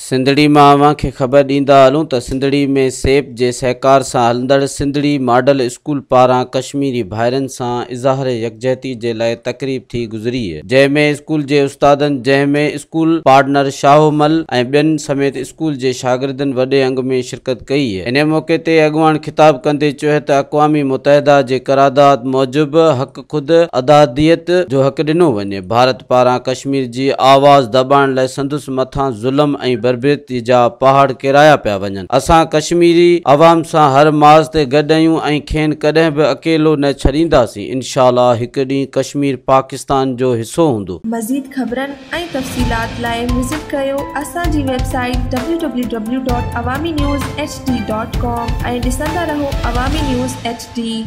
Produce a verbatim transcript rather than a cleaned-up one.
सिंधड़ी मां अवां खे ख़बर ॾींदा हलूं त सिंधड़ी में सेप जे सहकार सां हलंदड़ सिंधड़ी मॉडल स्कूल पारां कश्मीरी भाइरनि सां इज़हार यकजहती जे लाइ तक़रीब थी गुज़री है, जंहिंमें स्कूल जे उस्तादनि जंहिंमें स्कूल पार्टनर शाहोमल ऐं ॿियनि समेत स्कूल जे शागिर्दनि वॾे अंग में शिरकत कई है। इन मौक़े ते अॻुवाण ख़िताब कंदे चयो त अक़वामी मुतहदा जे करारदाद मूजिब हक़ खुद अदादियत जो हक़ ॾिनो वञे। भारत पारां कश्मीर जी आवाज़ दॿाइण लाइ संदुसि मथां ज़ुल्म ऐं बर्बरती जा पहाड़ किराया पिया वञनि। असां कश्मीरी अवाम सां हर माज़ ते गॾु आहियूं ऐं खेनि कॾहिं बि अकेलो न छॾींदासीं। इंशाअल्लाह हिकु ॾींहुं कश्मीर पाकिस्तान जो हिसो हूंदो। मज़ीद ख़बरनि ऐं तफ़सीलात लाइ विज़िट कयो असांजी website W W W dot Awami news H D dot com ऐं ॾिसंदा रहो अवामी न्यूज़ एच डी।